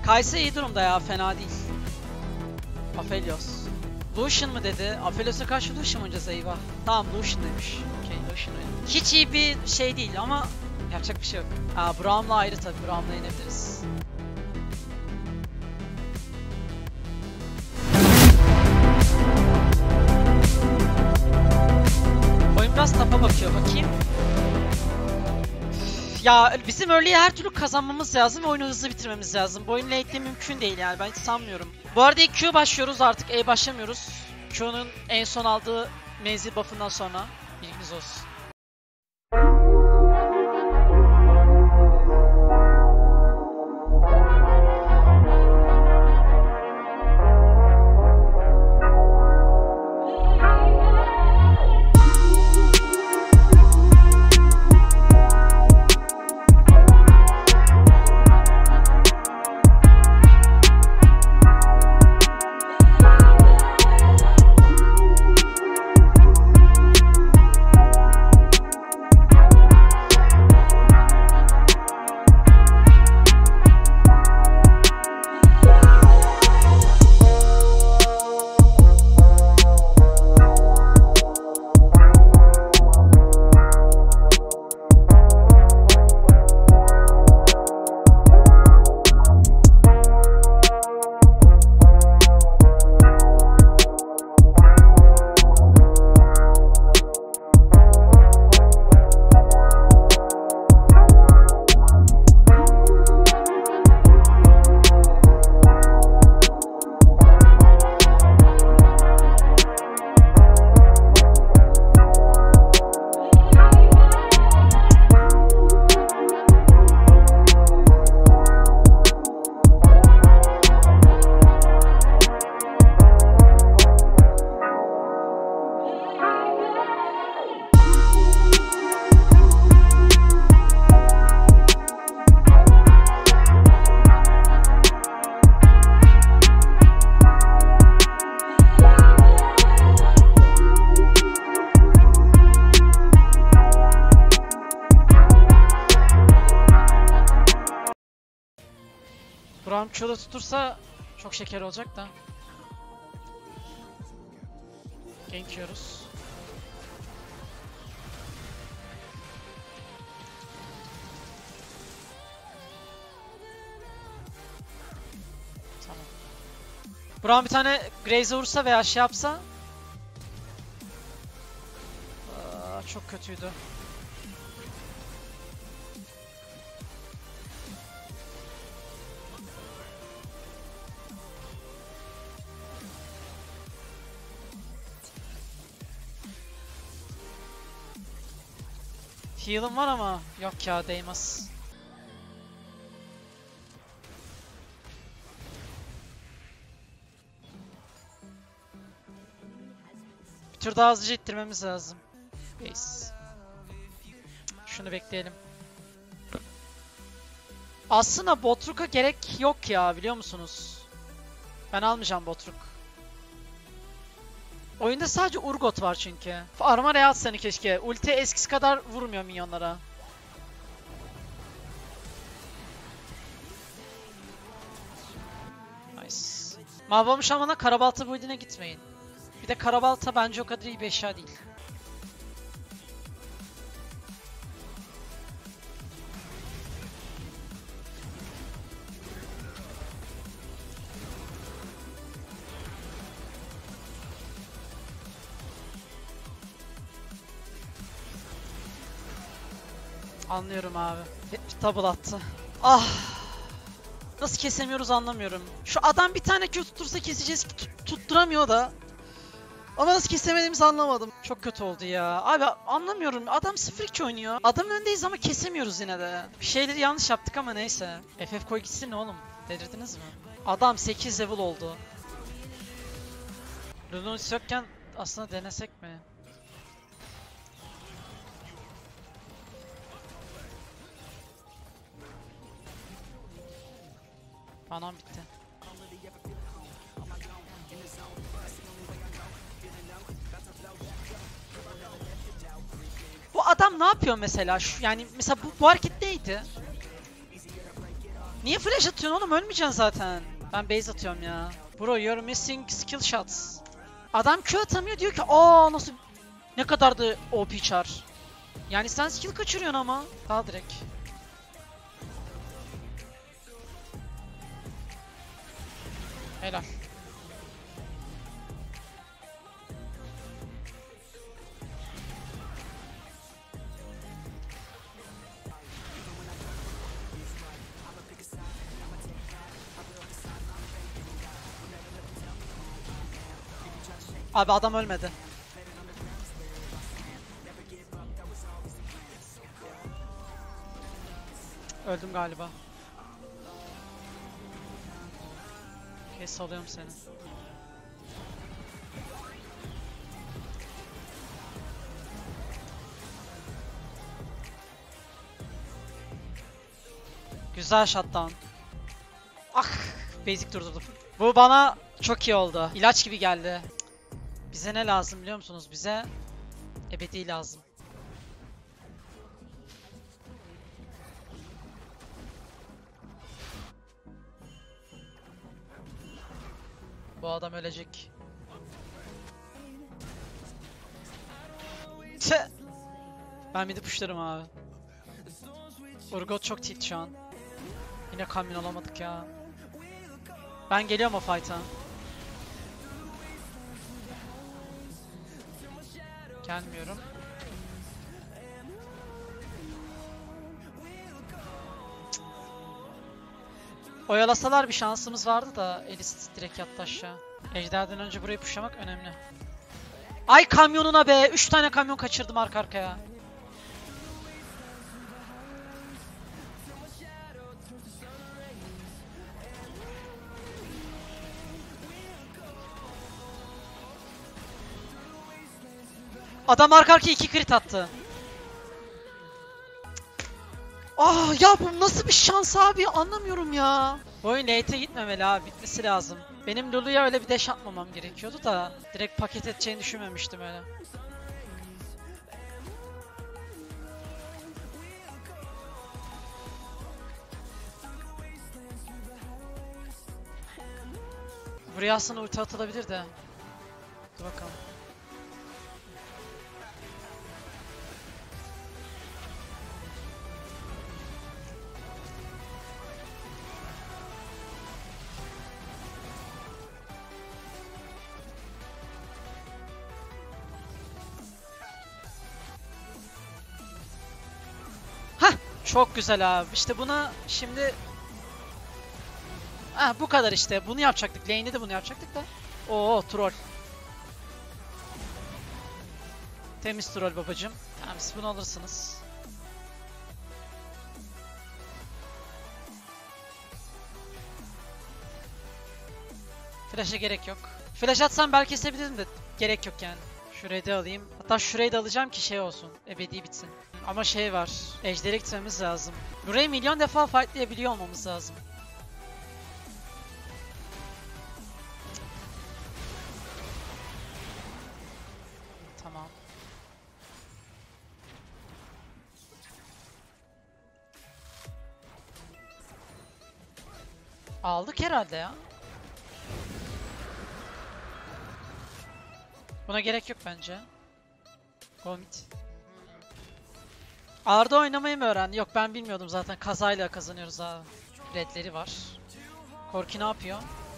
Kaysa iyi durumda ya, fena değil. Aphelios. Lucian mı dedi? Aphelios'a karşı Lucian oynayacağız, eyvah. Tamam, Lucian demiş. Okey, Lucian oynadı. Hiç iyi bir şey değil ama yapacak bir şey yok. Braum'la ayrı tabii, Braum'la yenebiliriz. Oyun biraz tapa bakıyor, bakayım. Ya bizim early'yi her türlü kazanmamız lazım ve oyunu hızlı bitirmemiz lazım. Bu oyun late'de mümkün değil yani, ben hiç sanmıyorum. Bu arada ilk Q başlıyoruz, artık E başlamıyoruz. Q'nun en son aldığı menzil buff'ından sonra. Bilginiz olsun. Braum Q'da tutursa çok şeker olacak da. Gank yiyoruz. Tamam. Braum bir tane Graze'e vursa veya şey yapsa. Çok kötüydü. Heal'ım var ama yok ya, değmez. Bir tur daha hızlıca ittirmemiz lazım. Base. Şunu bekleyelim. Aslında Botruk'a gerek yok ya, biliyor musunuz? Ben almayacağım Botruk. Oyunda sadece Urgot var çünkü. Armara'ya atsanı keşke. Ulti eskisi kadar vurmuyor minyonlara. Nice. Mahvolmuş Aman'a Karabalta build'ine gitmeyin. Bir de Karabalta bence o kadar iyi bir eşya değil. Anlıyorum abi. Double attı. Ah! Nasıl kesemiyoruz anlamıyorum. Şu adam bir tane Q tuttursa keseceğiz, tutturamıyor da. Ama nasıl kesemediğimizi anlamadım. Çok kötü oldu ya. Abi anlamıyorum. Adam 0-2 oynuyor. Adamın önündeyiz ama kesemiyoruz yine de. Bir şeyleri yanlış yaptık ama neyse. FF koy gitsin oğlum. Delirdiniz mi? Adam 8 level oldu. Lunox yokken aslında denesek mi? Anam bitti. Bu adam ne yapıyor mesela? Yani mesela bu hareket neydi? Niye flash atıyorsun oğlum? Ölmeyeceksin zaten. Ben base atıyorum ya. Bro you're missing skill shots. Adam Q atamıyor diyor ki aa nasıl ne kadar da OP çar. Yani sen skill kaçırıyorsun ama. Kal direkt. Helal. Abi adam ölmedi. Öldüm galiba. Kes alıyorum seni. Güzel shutdown. Ah, basic durdurdum. Bu bana çok iyi oldu. İlaç gibi geldi. Bize ne lazım biliyor musunuz? Bize ebedi lazım. Bu adam ölecek. Tüh. Ben midi pushlarım abi. Urgot çok tilt şu an. Yine kamyon olamadık ya. Ben geliyorum o fight'a. Gelmiyorum. Oyalasalar bir şansımız vardı da Elis direkt yattı aşağı. Ejderden önce burayı pushlamak önemli. Ay kamyonuna be! 3 tane kamyon kaçırdım arka arkaya. Adam arka arkaya 2 crit attı. Ah ya bu nasıl bir şans abi anlamıyorum ya. Bu oyun late'e gitmemeli abi, bitmesi lazım. Benim Lulu'ya öyle bir dash atmamam gerekiyordu da direkt paket edeceğini düşünmemiştim öyle. Buraya aslında ulti atılabilir de. Dur bakalım. Hah! Çok güzel abi. İşte buna şimdi... Ah bu kadar işte. Bunu yapacaktık. Lane'de de bunu yapacaktık da. Oo troll. Temiz troll babacım. Tamam siz bunu alırsınız. Flash'a gerek yok. Flash atsam belki kesebilirim de gerek yok yani. Şurayı da alayım. Hatta şurayı da alacağım ki şey olsun. Ebedi bitsin. Ama şey var. Ejder'e gitmemiz lazım. Burayı milyon defa fightlayabiliyor olmamız lazım. Tamam. Aldık herhalde ya. Buna gerek yok bence. Go mid. Arda oynamayı mı öğrendi? Yok ben bilmiyordum zaten. Kazayla kazanıyoruz abi. Redleri var. Korki ne yapıyor?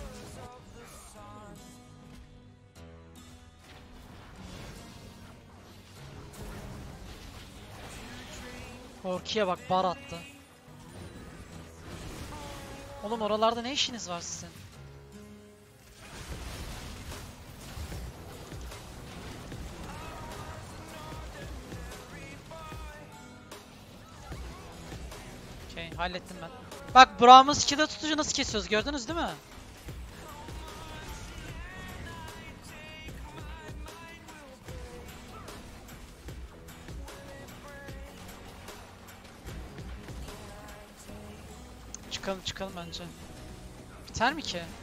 Korki'ye bak bar attı. Oğlum oralarda ne işiniz var sizin? Okey hallettim ben. Bak Braum'un skill'e tutucu nasıl kesiyoruz gördünüz değil mi? Çıkalım çıkalım bence. Biter mi ki?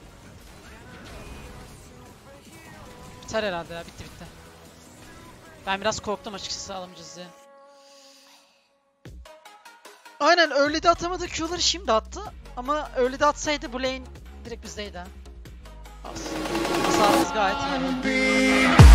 Biter herhalde ya bitti bitti. Ben biraz korktum açıkçası alamayacağız diye. Aynen early'de atamadığı Q'ları şimdi attı. Ama öyle de atsaydı bu lane direkt bizdeydi. Hasarımız gayet iyi.